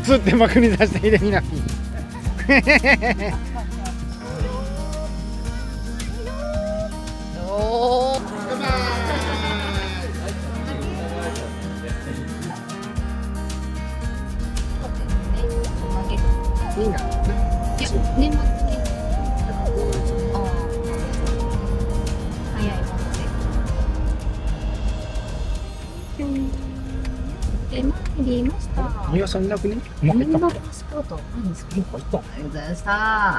つってまくり出して秀みなみ。 おお。 いいな。 いや、年末に。ああ。早いもので。出まいりました。 三輪さんいなくね？ みんなパスポートなんですか？ありがとうございました。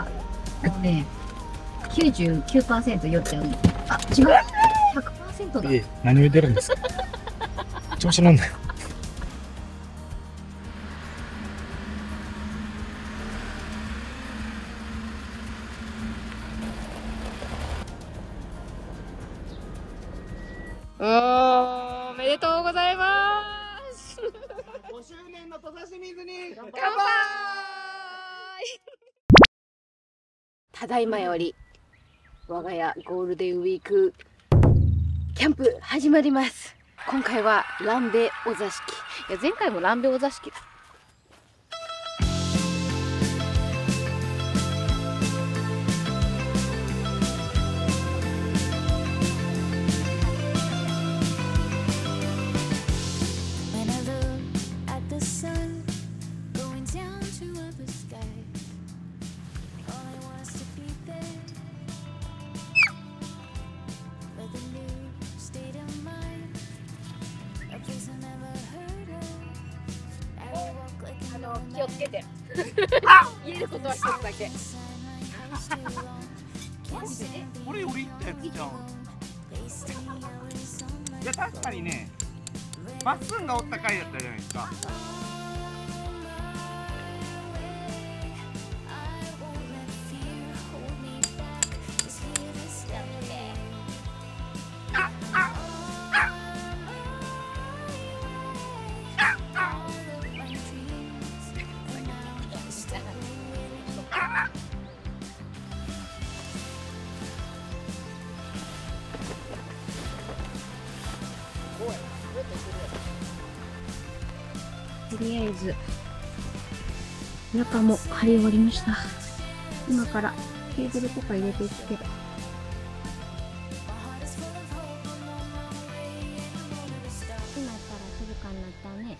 もうね、99% 酔っちゃう。あ、違う。100% だ。 何を言ってるんですか。調子乗んなよ。 おめでとうございます。 5周年の土佐清水に乾杯。 ただいまより我が家ゴールデンウィークキャンプ始まります。今回は蘭部お座敷。いや前回も蘭部お座敷だ。気をつけて。言えることは一つだけ。 これよりってやつじゃん。いや確かにね、まっすんがおった回だったじゃないですか。 とりあえず中も張り終わりました。今からケーブルとか入れていくけど、今やったら静かになったね。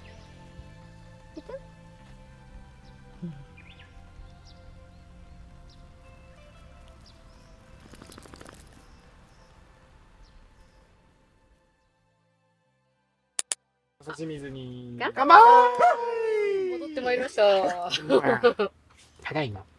土佐清水に乾乾杯。 戻ってまいりました。 ただいま。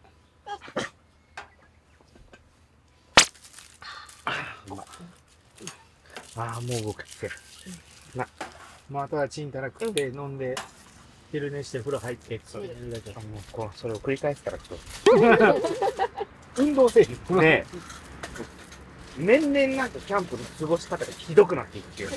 ああ、もう動くってな。もうあとはチンたら食って飲んで昼寝して風呂入ってっていうだけ。もうこうそれを繰り返すからちょっと運動せえへんね。年々なんかキャンプの過ごし方がひどくなっていくっていう。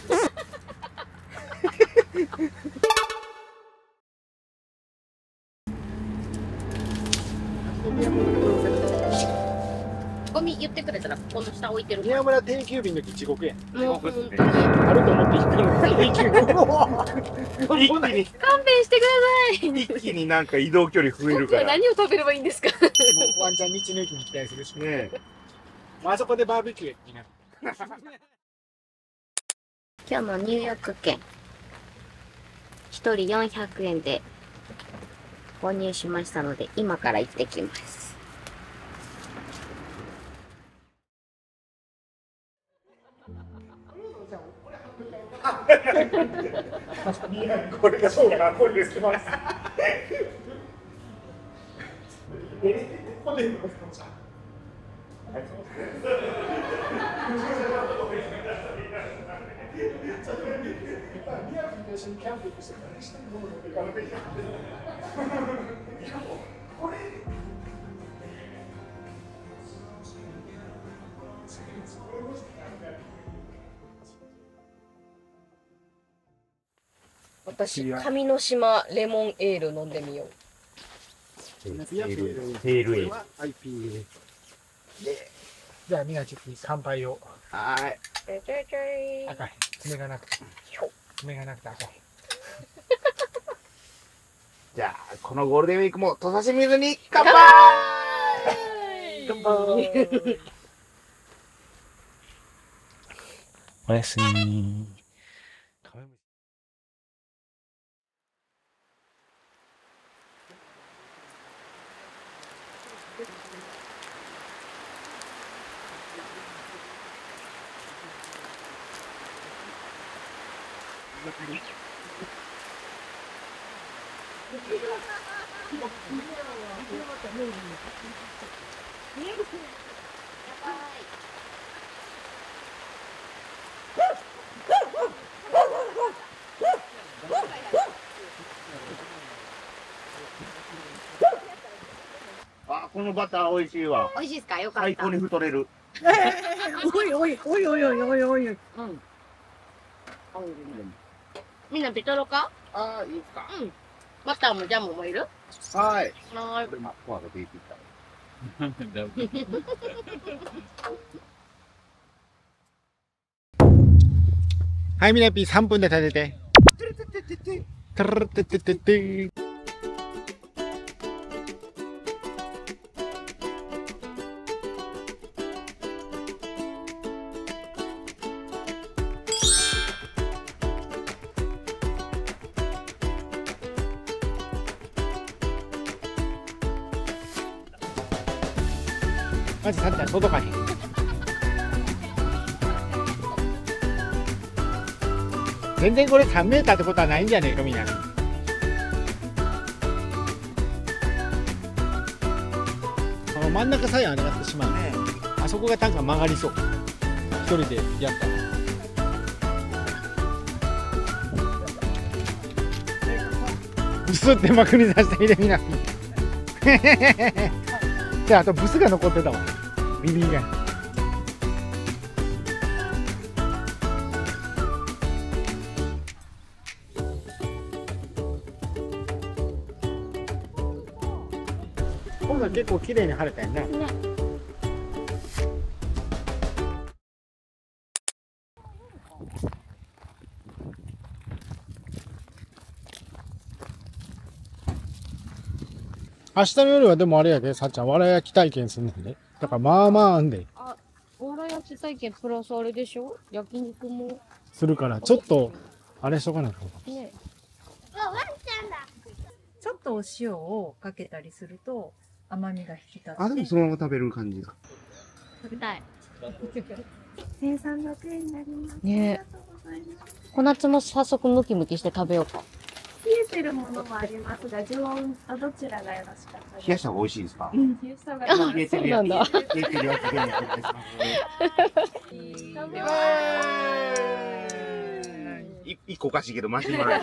ゴミ言ってくれたらこの下置いてる。 宮村定休日の時地獄やん。 もう本当にあると思って行くのに定休日。一気に勘弁してください。 一気になんか移動距離増えるから。 何を食べればいいんですか。 ワンちゃん道の駅に期待するしね。あそこでバーベキューやってな。 今日の入浴券1人400円で購入しましたので今から行ってきます。 これがそうかな、これです。 私、上の島レモンエール飲んでみよう。 テールエイ。 IPA。じゃあみんなちょっと乾杯を。 はい。 赤い。爪がなくて。爪がなくて赤い。 じゃあ、このゴールデンウィークも土佐清水に乾杯。乾杯。おやすみ。 あ、このバター美味しいわ。 美味しいですか？よかった。 最高に太れる。 おいおいおいおいおいおいおい。 うん。みんなベトロか？ ああ、いいか。 うん。バターもジャムもいる？ はい。 はーい。 これマッコアが出てきた。 はい、みなぴー3分で食べて。トゥルルテテテテ。マジさっちゃん届かへん。全然これ3メーターってことはないんじゃねえかみんな。この真ん中さえ上がってしまうね。あそこがなんか曲がりそう。一人でやったら。ブスって幕に出してみてみんな。じゃあ、あとブスが残ってたわ。耳以外。今度は結構綺麗に晴れたよね。明日の夜はでもあれやで、さっちゃん、わら焼き体験すんねんで。だからまあまああんで。 あ、わら焼き体験プラスあれでしょ？焼肉も。 するから、ちょっと、あれしとかないと。 ね。 ちょっとお塩をかけたりすると甘みが引き立って。 あ、でもそのまま食べる感じだ。 食べたい。 1300円になります。 ねえ。小夏も早速ムキムキして食べようか。 冷えてるものもありますが、常温、どちらがよろしかったですか？ 冷やした方が美味しいですか？ 冷やした方があ、 冷えてるやつ。 そうなんだ。 冷えてるやつでお願いします。一個おかしいけど、マシュマロ。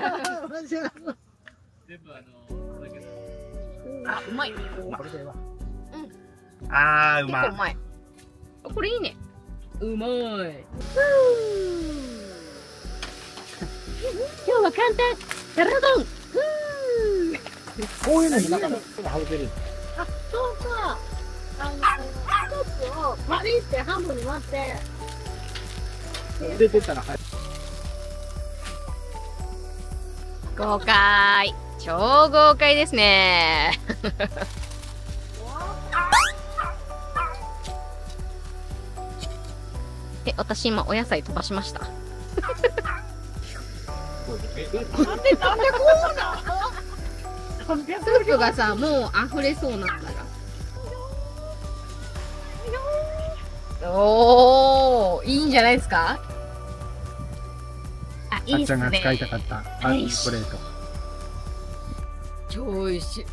あ、うまい。 あー、うまい。 結構うまい。これいいね。うまい。今日は簡単。ダラドン。 こういうのになかなか外せる。 あ、そうか。一つをパリって半分に割って。 出てったら、はい。 豪快。超豪快ですね。私今お野菜飛ばしました。 なんでこうなスープがさ、もう溢れそうなったら。おー、いいんじゃないですか。あ、いいっすさっちゃんが使いね。 たかったパーティープレート。 超美味しい。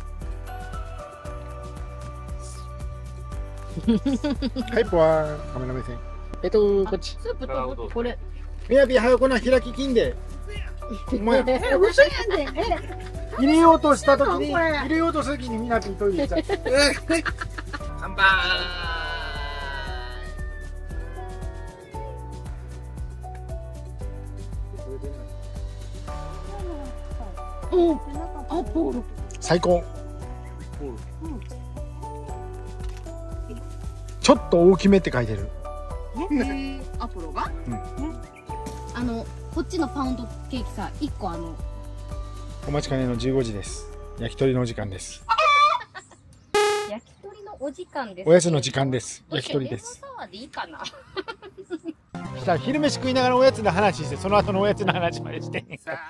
はい、ポワー。カメラ目線。こっち。 スープとこれ。 みやび、早くこな開き金で。お前、 嘘やねん。 入れようとしたときに、入れようとしたときにみなぴトイレ行っちゃった。 乾杯。 お、アポロ。 最高。ちょっと大きめって書いてる。 アポロが？ うん。 こっちのパウンドケーキさ、1個お待ちかねの15時です。 焼き鳥のお時間です。 焼き鳥のお時間です。 おやつの時間です。焼き鳥です。 でいいかな。 したら昼飯食いながらおやつの話して、その後のおやつの話までして。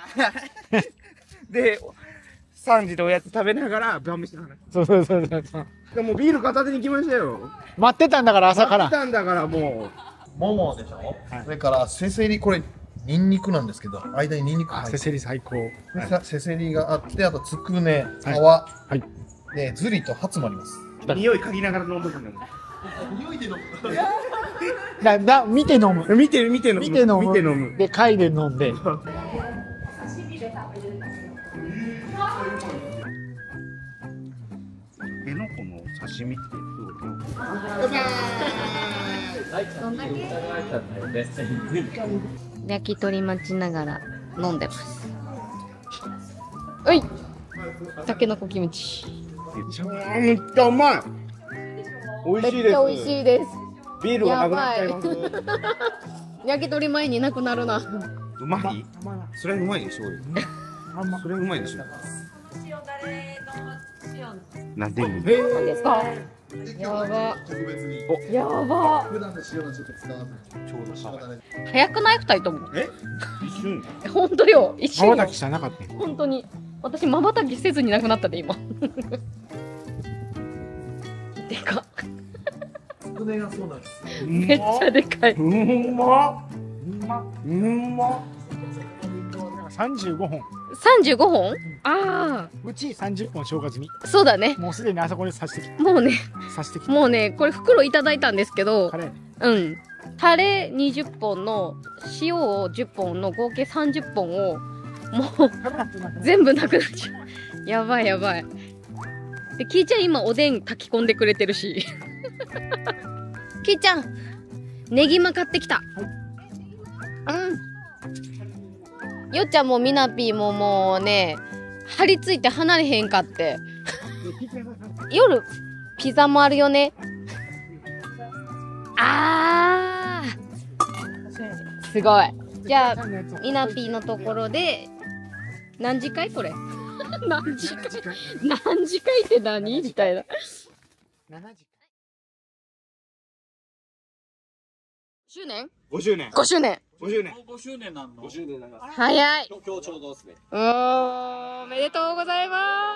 で、3時でおやつ食べながら晩飯の話。そう。でもビール片手に来ましたよ。待ってたんだから朝から。待ってたんだからもう。 ももでしょ。それからせせり、これニンニクなんですけど、間にニンニク入って。 せせり最高。 せせりがあって、あとつくね、皮、でずりとハツもあります。 匂い嗅ぎながら飲んどくんだもん。匂いで飲む。見て飲む。見て飲む。で、嗅いで飲んで。えのこの刺身ってどう？ 焼き鳥待ちながら飲んでます。おい、たけのこキムチ。 めっちゃうまい。美味しいです。 めっちゃ美味しいです。 ビールがなくなっちゃいます。 焼き鳥前になくなるな。 うまい？それうまいでしょうよ。それうまいでしょ。なんで？ 何ですか？やば。やば。 普段の塩のちょっと使わずちょうどさ。 早くない二人とも。 一瞬。 本当よ。一瞬。 瞬きじゃなかった。 本当に。私瞬きせずになくなったで今。でか。 つくねがそうなんです。 めっちゃでかい。 うんま。35本。 35本？ああ。 うち30本消化済み。 そうだね。 もうすでにあそこに刺してきた。 もうね。 刺してきた。 もうね、これ袋いただいたんですけど。 カレー。 うん。タレ20本の塩を10本の合計30本をもう全部なくなっちゃう。やばいやばい。で、キーちゃん今おでん炊き込んでくれてるし。キーちゃん、ネギマ買ってきた。うん。よっちゃんもみなぴーももうね、張り付いて離れへんかって。夜、ピザもあるよね。あー。すごい。じゃあ、みなぴーのところで、何時会これ。何時会って何みたいな。周年 ?5 周年。 5周年。 5周年。 5周年なんの？ 5周年なんだ。 早い。 今日ちょうどですね。 おめでとうございます。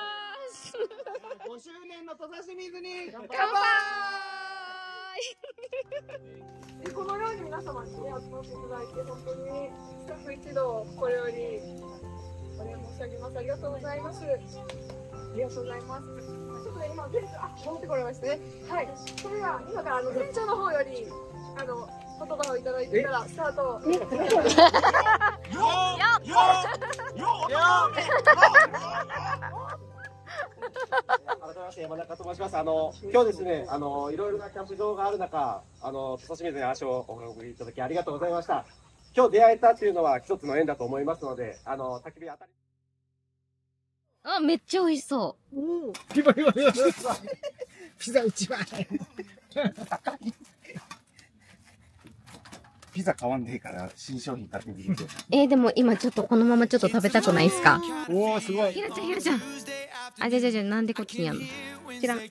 5周年の土佐清水に乾杯。 このように皆様にね、集まっていただいて、本当に一つ一度これよりお礼申し上げます。ありがとうございます。ありがとうございます。ちょっと今店長、戻ってこれましたね。はい。それでは今から店長の方より言葉をいただいてからスタート。 改めまして山中と申します。今日ですね、いろいろなキャンプ場がある中、土佐清水に足をお運びいただきありがとうございました。今日出会えたっていうのは一つの縁だと思いますので、焚き火当たり。 あ、めっちゃ美味しそう。 ピザ一番。ピザ買わんでいいから新商品買ってみて。 でも今ちょっとこのままちょっと食べたくないですか？ おお、すごい。 ひらちゃん。あ、じゃなんでこっちにやんの？知らんって。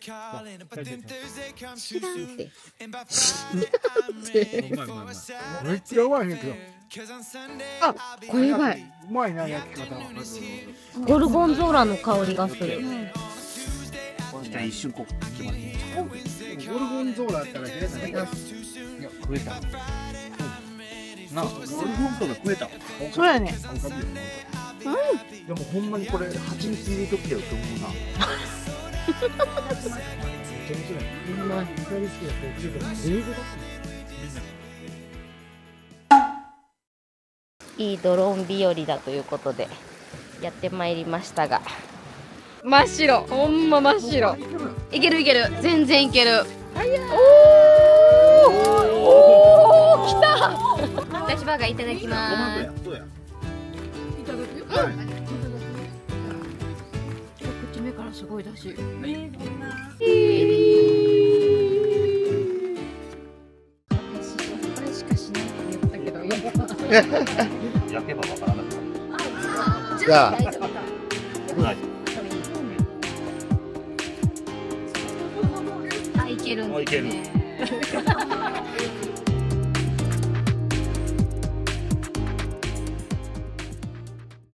めっちゃうまいねんけど。 あ、これやばい。 うまいな、焼き方。 ゴルゴンゾーラの香りがする。 じゃあ一瞬こう決まる。ゴルゴンゾーラだったら平さんが食えた。な、ゴルゴンゾーラ食えた。 そうやね。 でもほんまにこれ蜂蜜入れとけよと思うな。 いいドローン日和だということでやってまいりましたが、真っ白、ほんま真っ白。いける全然いける。おー来た。ダッシュバーガーいただきます。一口目からすごいだし。しかしないって言ったけど、 焼けばわからなくなる。 じゃあ。 けるんですね。